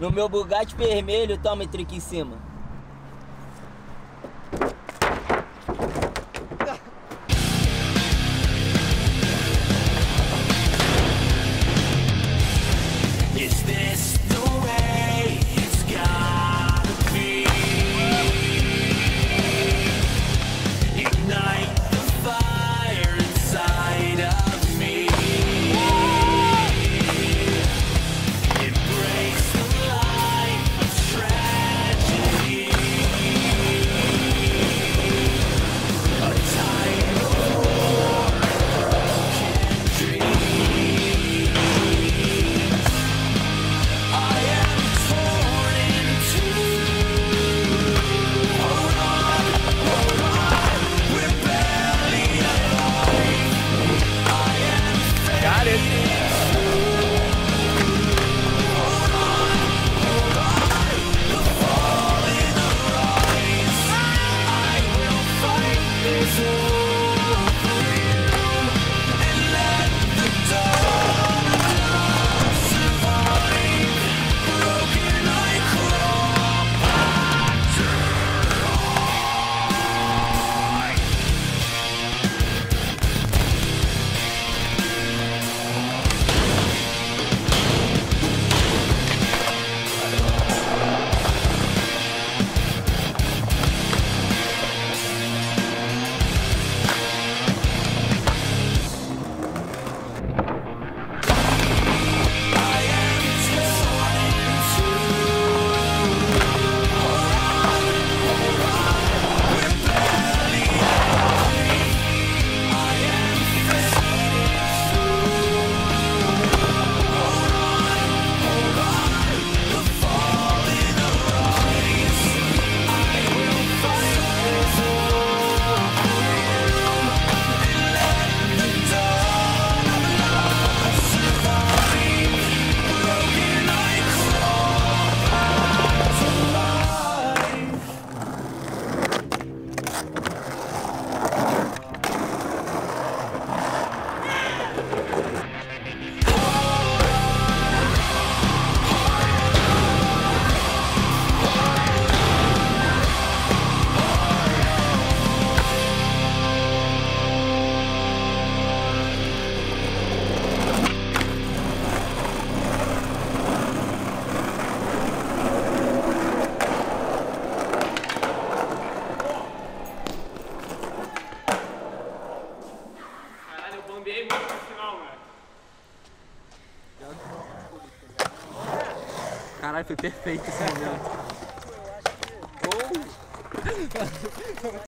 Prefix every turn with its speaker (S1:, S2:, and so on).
S1: No meu Bugatti vermelho, toma trick em cima.
S2: Is this the way it's gotta be? Ignite the fire inside of me. It breaks the life of tragedy. A time of war and broken dreams. I am torn in two. Hold on, we're barely alive. I am
S3: Got it.
S2: hold on, the fall in the rise. I will fight this war for you and let the dawn of love survive. Broken, I crawl back to life. I am torn in two. Hold on, we're barely alive. I am fading through. Hold on, the fall in the rise. I will fight this war for you and let the dawn of love survive. Broken, I crawl back to life.
S3: Caralho, eu bombeei muito no final, velho. Caralho, foi perfeito esse momento.